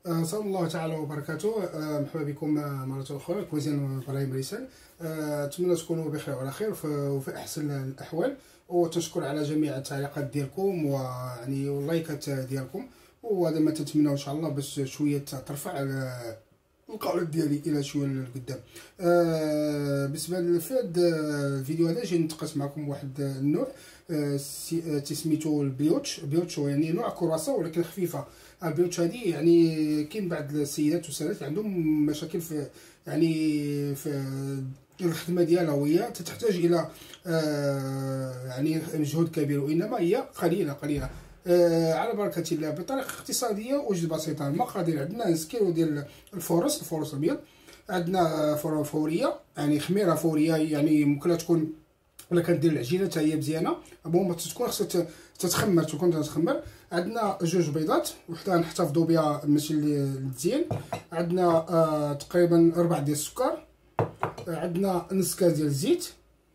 سلام الله تعالى وبركاته. مرحبا بكم مرة أخرى كوزين إبراهيم ريسان. أتمنى تكونوا بخير وعلى خير وفي أحسن الأحوال، وتشكر على جميع التعليقات ديالكم ويعني واللايكات ديالكم، وهذا ما تتمنوا إن شاء الله باش شوية ترفع القناة ديالي إلى شوية للقدام. بالنسبة لهاد الفيديو هذا جاي نتقاس معكم واحد النوع تسميتو البيوتش. يعني نوع كرواسون ولكن خفيفة. البيوتش هذه يعني كاين بعض السيدات والسادات عندهم مشاكل في في الخدمه ديالها، وهي تحتاج الى يعني مجهود كبير، وانما هي قليله على بركه الله بطريقه اقتصاديه وجد بسيطه. المقادير عندنا نسكيرو ديال الفورس الابيض، عندنا فوريه يعني خميره فوريه، يعني ممكن تكون ولا كندير العجينه حتى هي مزيانه، المهم تكون خصها تتخمر. عندنا جوج بيضات وحده نحتفظوا بها ماشي مزيان. عندنا تقريبا 4 ديال السكر، عندنا نص كاس ديال الزيت،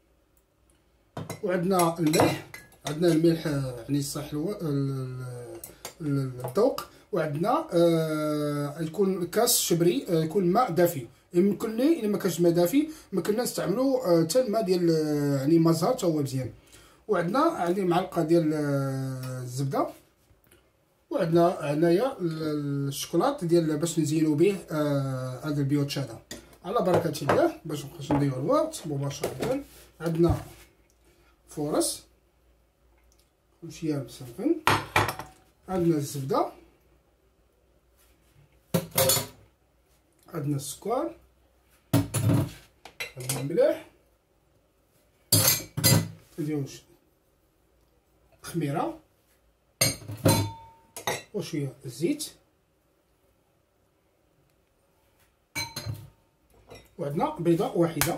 وعندنا الملح يعني الصح الذوق، وعندنا يكون كاس شبري يكون ماء دافي. يمكن لي الا ما كانش ماء دافي ما كنا نستعملوا حتى الماء ديال يعني مزهر حتى هو مزيان. وعندنا عندي معلقه ديال الزبده، وعندنا هنايا الشوكولات ديال باش نزينوا به هذا البيوتش هذا. على بركه الله باش نبقاش نضيعوا الوقت مباشره. عندنا فورس مشيه مسفن، عندنا الزبده، عندنا السكر، عندنا الملح، نديرو خميره وشويه الزيت، وعندنا بيضه واحده.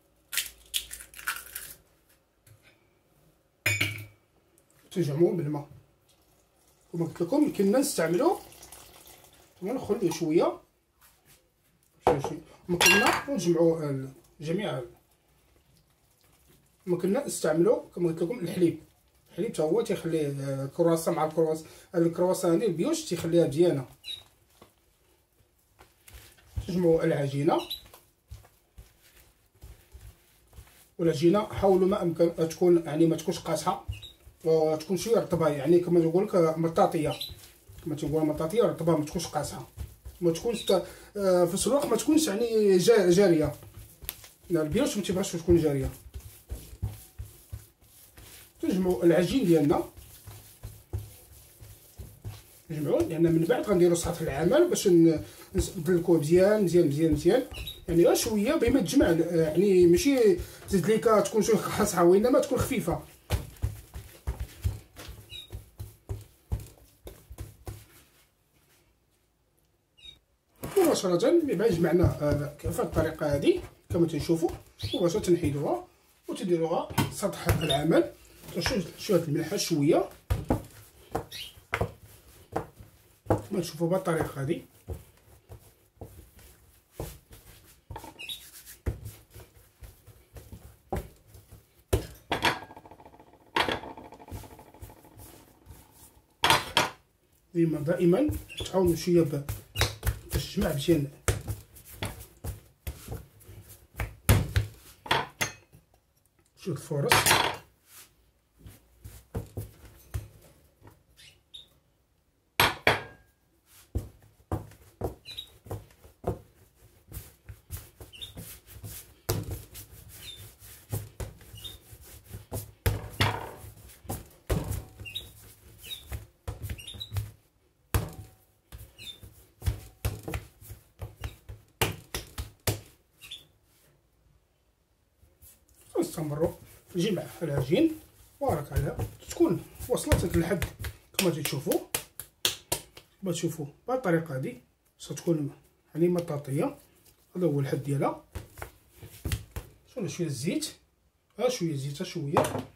تجمعوه بالماء كما قلت لكم. يمكننا نستعملو ونخليه شويه ممكننا نجمعوا جميع. ممكننا نستعملوا كما قلت لكم الحليب حتى هو تيخليه الكرواسون مع الكرواسون هذه البيوش تيخليها مزيانه. تجمعوا العجينه، والعجينه حاولوا ما امكن تكون يعني ما تكونش قاصحه وتكون شويه رطبه، يعني كما نقول لك مطاطيه، كما تنقول مطاطيه رطبه، ما تكونش قاصحه، ما تكونش في نفس الوقت ما تكونش يعني جاريه. البيوش ما تيبغاش تكون جاريه. تجمعوا العجين ديالنا، نجمعوه لان من بعد غنديروا سطح العمل باش ندلكوه مزيان يعني غير شويه بما تجمع، يعني ماشي تزيد ليك تكون شويه قاصحه وانما تكون خفيفه. مباشره ملي جمعنا في الطريقه هذه كما تنشوفوا مباشره تنحيدوها وتديروها سطح العمل. شويه الملح شويه كما تشوفوا بالطريقه هذه. دائما تعاونوا شويه باش تجمع مزيان. شوف الفرص نستمروا في جمع العجين وراك عليها تكون وصلت للحد كما تشوفوا. بالطريقه هذه ستكون يعني مطاطيه. هذا هو الحد ديالها. شويه الزيت، شويه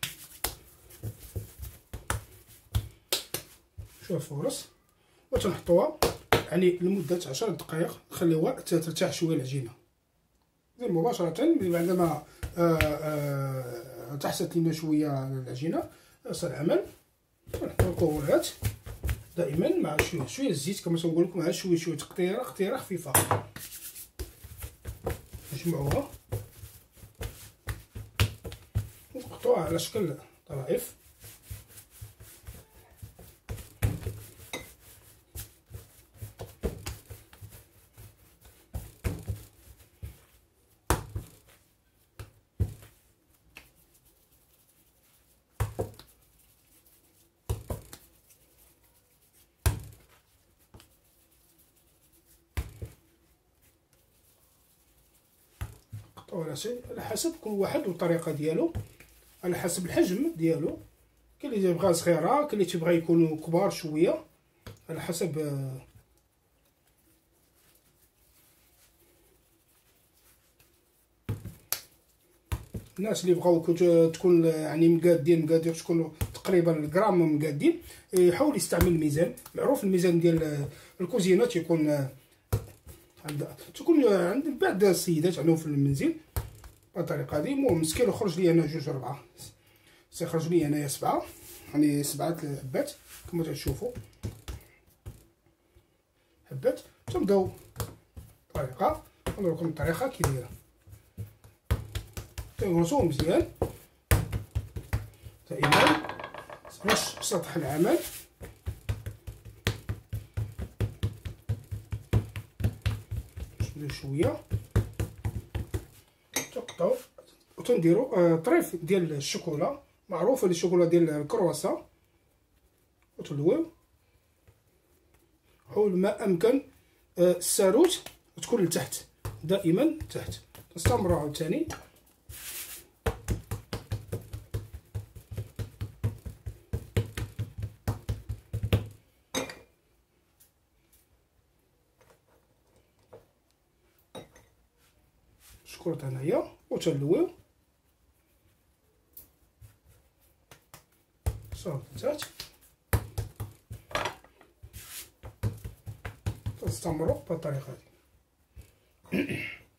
الفرص، وتنحطوها يعني لمده 10 دقائق. نخليوها ترتاح شويه العجينه مباشره. بعدما تحست لنا شويه العجينه راس العمل نحطو المكونات دائما مع شويه الزيت كما تنقول لكم، مع شويه تقطيره خفيفه. نجمعوها ونقطعوها على شكل طرائف. على حسب كل واحد والطريقه ديالو، على حسب الحجم ديالو. كاين اللي تيبغى صغيره، كاين اللي تيبغى يكونوا كبار شويه، على حسب الناس اللي بغاو تكون يعني مقادير تكون تقريبا غرام مقادين، يحاول يستعمل الميزان. معروف الميزان ديال الكوزينه تيكون عند بعض السيدات عندهم في المنزل بالطريقه هذه. المهم مسكين خرج لي انا 2 4 سيخرج لي انايا 7، يعني 7 حبات كما تشوفوا. حبات تنبداو الطريقه، نوريكم الطريقه كي دايره. تنغرسوه مزيان دائما باش سطح العمل. شويه تقطعوا وتنديروا طريف ديال الشوكولا، معروفه الشوكولا ديال الكرواسون، وتلويو. حاول ما امكن الساروت تكون لتحت، دائما تحت. نستمروا عاوتاني. شكرت هنايا وتنلويو صافي تحت. تستمروا بالطريقه هذه.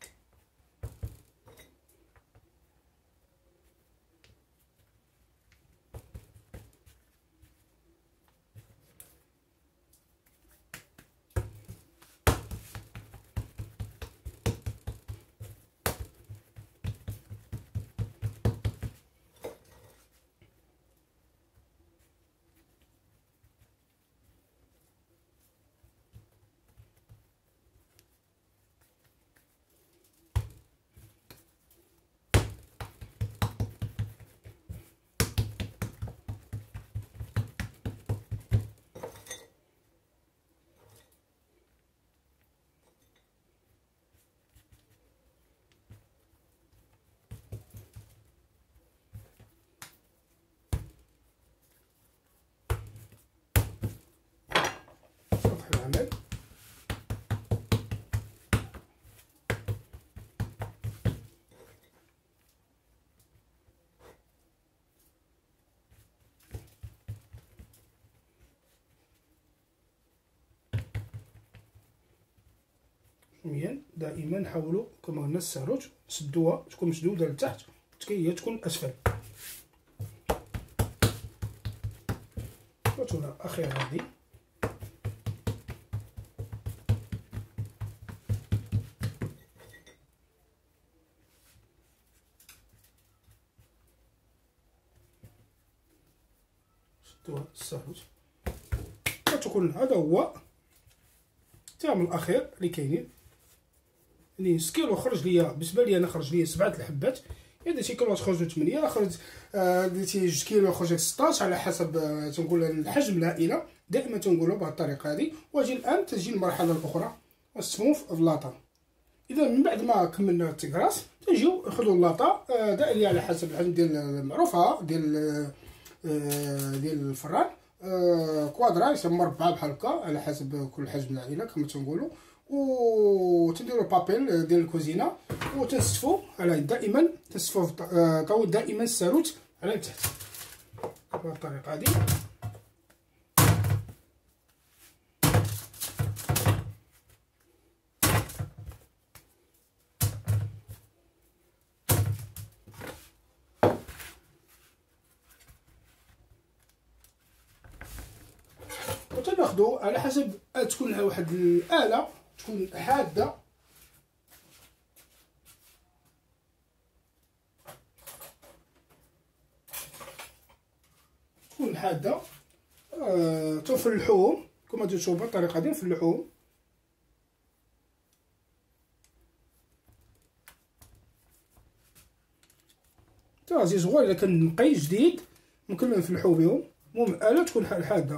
سطح العمل مزيان. دائما حاولوا كما قلنا الساروت تسدوها تكون مسدوده لتحت، هي تكون اسفل. وتونا اخيرا هذه سدوها الساروت. وتكون هذا هو التعامل الاخير اللي كاينين. يعني سكيلو خرج ليا بالنسبه لي انا خرج ليا 7 الحبات. اذا شي كيلو تخرجوا 8، درتي 2 كيلو يخرج 16 على حسب تنقول الحجم العائله. دائما تنقولوا بهذه الطريقه هذه. واجي الان تجي المرحله الاخرى نصفوه في اللاطه. اذا من بعد ما كملنا التكراس تنجيو ناخذوا اللاطه دائريه على حسب الحجم ديال المعروفه ديال الفران، كوادرا يسمى مربع بحال هكا على حسب كل حجم العائله كما تنقولوا. وتنديروا البابيل ديال الكوزينه وتنستفوا على دائما تنستفوا طاول دائما الساروت على تحت بهذه الطريقه هذه. تناخدو على حسب تكون واحد الآلة تكون حادة، تكون حادة. تنفلحوهم كما تشوفوا بالطريقة دي، نفلحوهم. تا زي صغار، الا كان نقي جديد ممكن نفلحو بهم. المهم الآلة تكون حادة.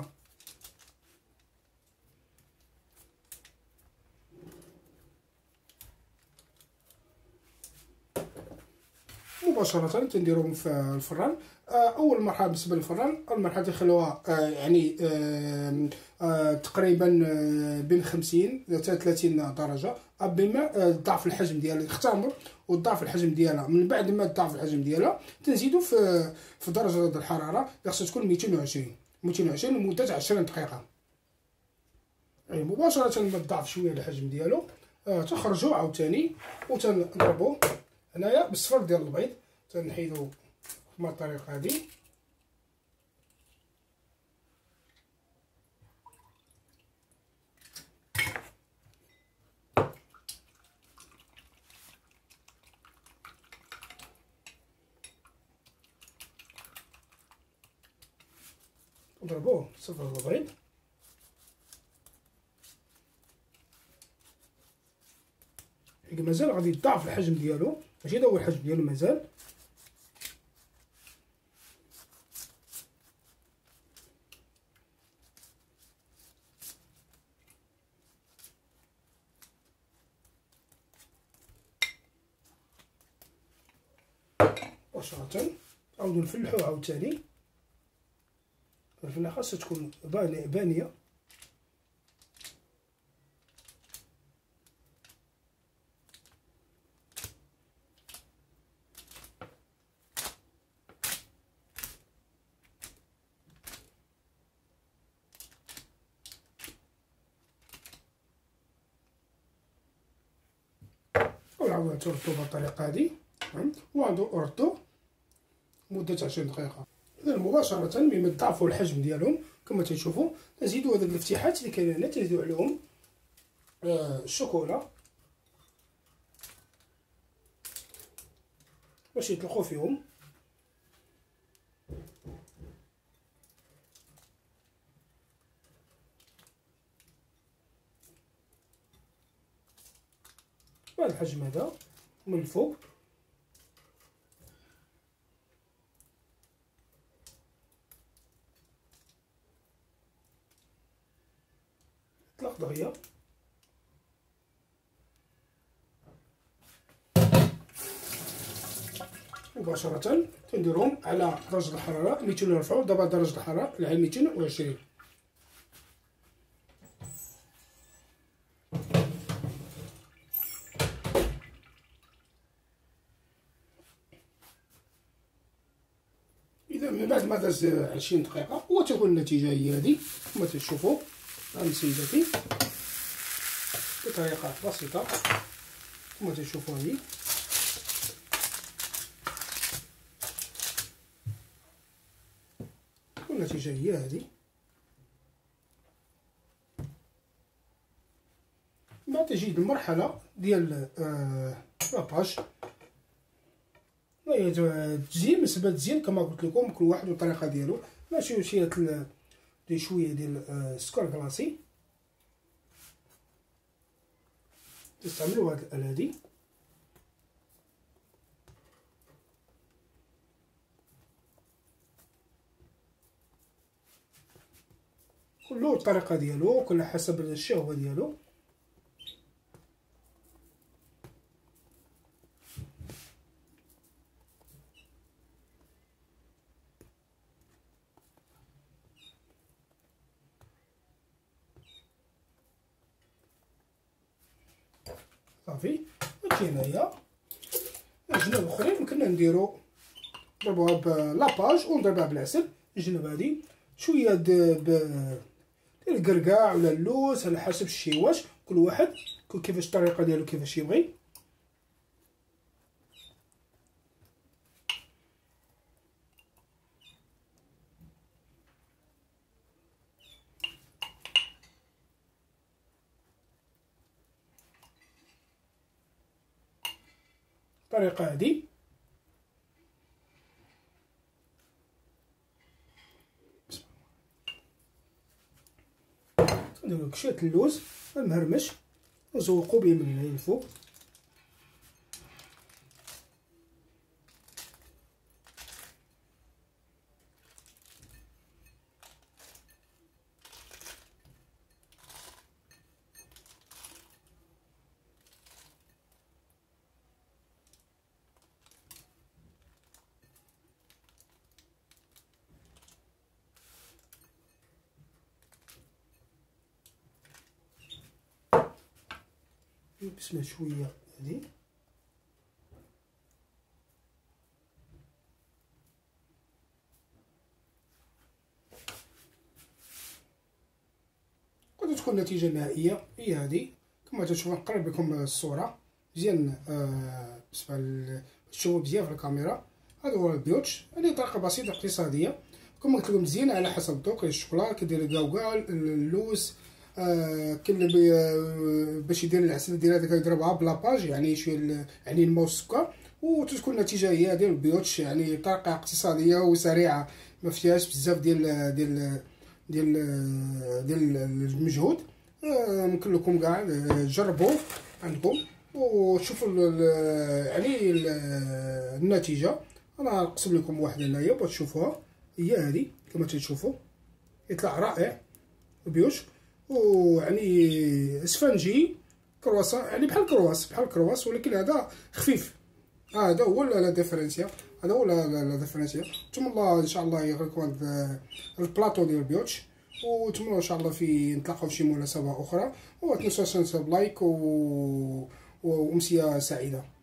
مباشرة تنديروهم في الفران. أول مرحلة بالنسبة للفران، أول مرحلة تخلوها يعني تقريبا بين 50 حتى 30 درجة، بما ضعف الحجم ديالها يختمر وضعف الحجم ديالها. من بعد ما ضعف الحجم ديالها تنزيدو في درجة الحرارة اللي خصها تكون 220 لمدة 20 دقيقة. يعني مباشرة ما ضعف شوية الحجم ديالو، تخرجو عاوتاني وتنضربوه. هنايا بالصفر ديال البيض تنحيدو بهاد الطريقه هادي. نضربوه صفر البيض. مازال غادي يضاعف الحجم ديالو، ماشي هذا هو الحجم ديالو مازال. مباشرة نعاودو نفلحوه عاوتاني. الفلاحة خاصها تكون بانية. ونعاودو تردو بالطريقة هادي، وعاودو ردو مدة 20 دقيقة. إذا مباشرة مما ضاعفوا الحجم ديالهم كما تشوفوا، نزيدو هذوك الافتتاحات اللي كاينين هنا، تزيدو عليهم الشوكولا باش يطلقوا فيهم. بهذا الحجم هذا من الفوق. اطلق دغيا. مباشرة تنديرهم على درجة الحرارة اللي تنرفعو دابا درجة الحرارة على 220. إذا من بعد ما داز 20 دقيقة وتكون النتيجة هي هذه كما تشوفوا. هاني سيداتي بطريقة بسيطة كما تشوفوا هذه. والنتيجة هي هذه. بعد تجي المرحلة ديال لاباج. التزيين بالنسبة للتزيين كما قلت لكم كل واحد والطريقة ديالو. ماشي شوية ديال السكر كلاصي تستعملوا هاد الآلة هادي. كله الطريقة ديالو، كل حسب الشهوة ديالو. صافي. هادشي هنايا الجناب الاخرين كنا نديرو نضربوها بلاباج ونضربها بالعسل. الجناب هادي شويه ديال الكركاع ولا اللوز على حسب الشيواش، كل واحد كيفاش الطريقه ديالو كيفاش يبغي. الطريقه هذه. نديرو كشات اللوز المهرمش ونزوقو به من هنا الفوق. نقسمها شويه هذه. قد تكون النتيجه النهائيه هي هذه كما تشوفوا. نقرب لكم الصوره مزيان بالنسبه تشوفوا مزيان في الكاميرا. هذا هو البيوتش، هذه طريقه بسيطه اقتصاديه كما قلت لكم، مزيانه على حسب الذوق. الشوكولا كدير الكاوكاع، اللوز كاين اللي باش يدير العسل ديال هذاك يضربها بلاباج يعني شويه يعني الماء والسكر، وتكون النتيجه هي ديال البيوتش. يعني طريقه اقتصاديه وسريعه ما فيهاش بزاف ديال المجهود. ممكن لكم كاع تجربوه عندكم وشوفوا يعني النتيجه. انا نقسم لكم واحده هنايا باش تشوفوها، هي هذه كما تشوفوا يطلع رائع البيوتش. ويعني اسفنجي كرواسون يعني بحال الكرواس ولكن هذا خفيف. هذا هو لا ديفرنسيا، هذا هو لا ديفرنسيا. نتمنى الله ان شاء الله يعجبكم هذا البلاطو ديال البيوتش، ونتمنى ان شاء الله في نتلاقاو في شي مناسبه اخرى. وما تنساوش لايك وامسيه سعيده.